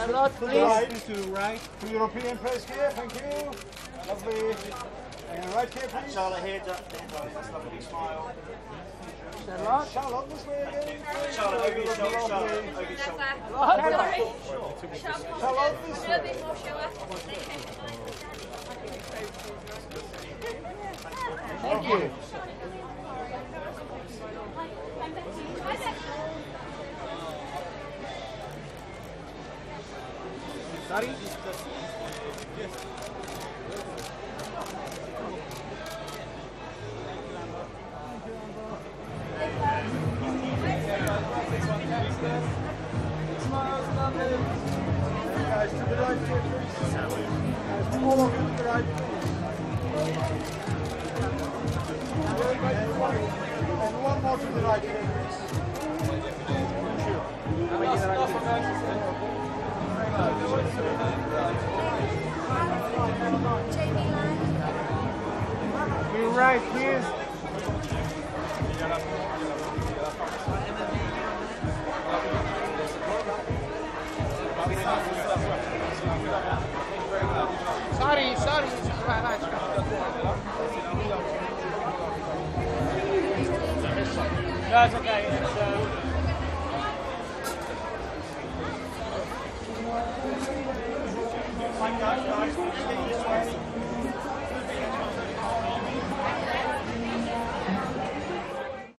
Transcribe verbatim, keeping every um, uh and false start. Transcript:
Thanks a lot, please. Right. To the right. To European press here, thank you. Lovely. And right here, please. Charlotte here, that's lovely smile. Charlotte. Charlotte, this way again. Charlotte, over your shoulder, Charlotte, over your shoulder. Sorry. Charlotte, this way. Thank you. Sorry? Guys, to the right here, please. Guys, all of you to the right. And one more to the right here, please. You're right, please. Sorry, sorry. That's okay. It's, uh, Hi guys, guys,